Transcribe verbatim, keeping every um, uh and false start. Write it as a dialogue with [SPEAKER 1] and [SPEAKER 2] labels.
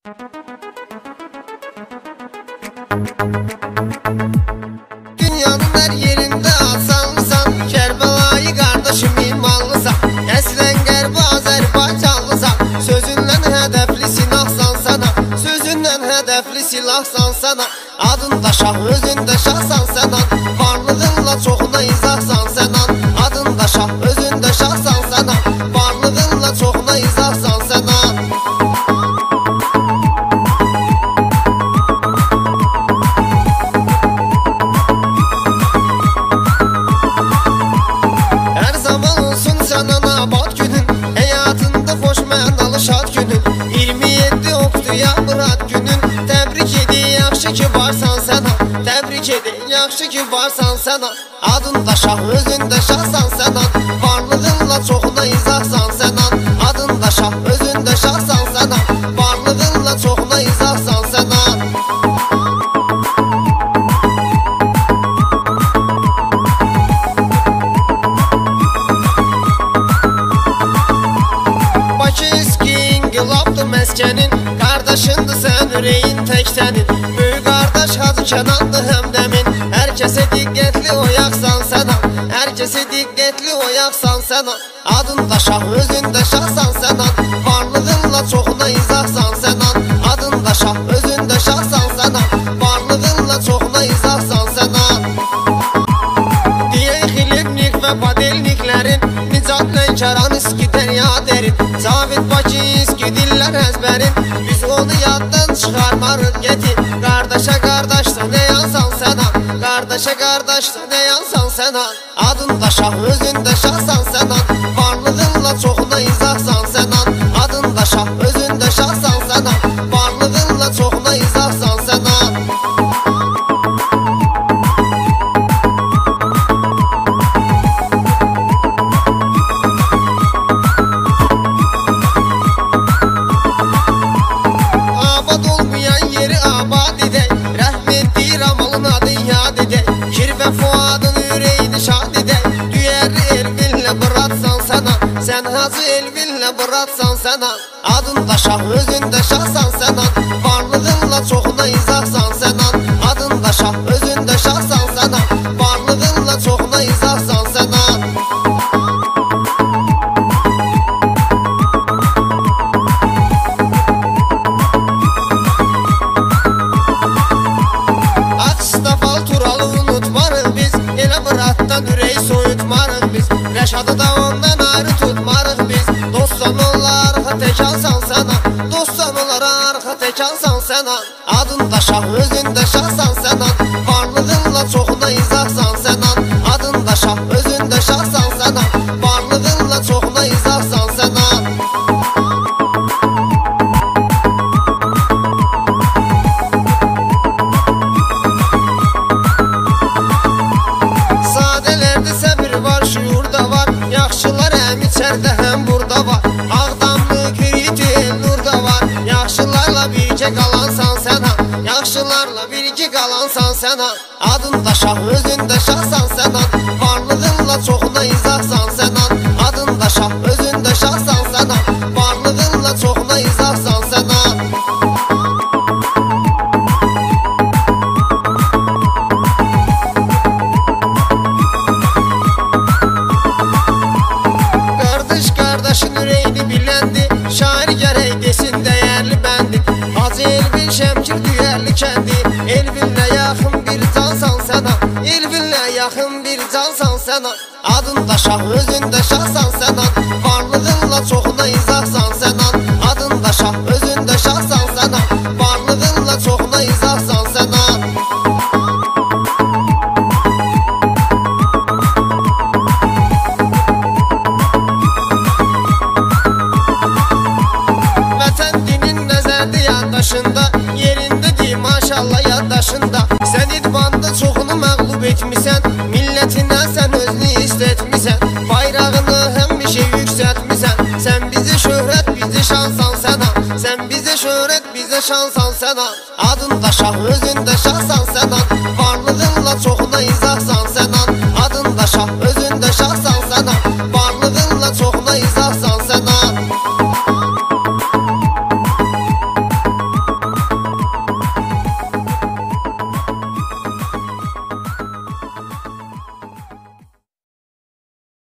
[SPEAKER 1] Dünyanın her yerinde asanlısan, Kərbəlayı qardaşım imanlısan, əslən qərbi Azərbaycanlısan, sözündən hədəfli silahsan sana, sözündən hədəfli silahsan sana, adında şah, özündə şahsan sənan, varlığınla çoxuna izahsan sənan, adında şah, özündə şahsan sənan, varlığınla çoxuna izahsan sənan. Şad günün, iyirmi yeddi oktyabr ad günün, təbrik edin, yaxşı ki varsan səna, təbrik edin, yaxşı ki varsan səna, adında şah, özündə şahsan sənan, varlığınla çoxuna izahsan sənan, adında şah, özündə şahsan sənan, varlığınla çoxuna izahsan sənan. Lapdı məskənin, qardaşındır sən üreyin tək sənin, böyük qardaş Hacı Kənandır həmdəmin, hər kəsə diqqətli oyaqsan sənan, hər kəsə diqqətli oyaqsan sənan, adında şah, özündə şahsan sənan, varlığınla çoxuna izahsan sənan, adında şah, özündə şahsan sənan, varlığınla çoxuna izahsan sənan. Deyək xilibnik və padelniklərin, Nicat Lənkəran iski dərya dərin, Cavid Bakiyski dillər əzbərin, biz onu yaddan çıxarmarıq getin, qardaşa qardaşsa nə yansan sənan, qardaşa qardaşsa nə yansan sənan, adında şah, özündə şahsan sənan, varlığınla çoxuna izahsan sənan, adında şah, özündə şahsan sənan, varlığınla çoxuna izahsan sənan. Sən Hacı Elvinlə bıratsan sənan, adında şah, özündə şahsan sənan, varlığınla çoxuna izahsan sənan, adında şah, özündə şahsan sənan, varlığınla çoxuna izahsan sənan. Ağstafal Turalı unutmarıq biz, elə bıratdan ürək soyutmarıq biz, Rəşadı da ondan ayrı tutmarıq biz, dostsan onlar arxa tək alsan sənan, dostsan onlara arxa tək alsan sənan, adında şah, özündə şahsan sənan, varlığınla çoxuna izahsan sənan, adında şah, özündə şahsan sənan, varlığınla çoxuna izahsan sənan. Sadələrdə səbir var, şuur da var, yaxşılar həm içərdə həm burada var, Ağdamlı, Kiriti, Elnur da var, yaxşılarla birgə qalansan sənan, yaxşılarla birgə qalansan sənan, adında şah, özündə şahsan sənan, varlığınla çoxuna izahsan sənan, adında şah, özündə şahsan sənan, varlığınla çoxuna izahsan sənan. Qardaşın ürəyini biləndi, şair gərək desin dəyərli bəndi, Hacı Elvin Şəmkir düyərli kəndi, Elvinlə yaxın bir cansan sənan, Elvinlə yaxın bir cansan sənan, adında şah, özündə şahsan sənan, varlığınla çoxuna izahsan sənan, adında şah, özündə şahsan sənan, varlığınla çoxuna izahsan sənan. Yerindədir maşallah yaddaşında, sən idmanda çoxunu məğlub etmisən, millətinə sən özünü istətmisən, bayrağını həmişə yüksətmisən, sən bizi şöhrət, bizi şansan sənan, sən bizi şöhrət, bizi şansan sənan, adında şah, özündə şahsan sənan, varlığınla çoxuna izahsan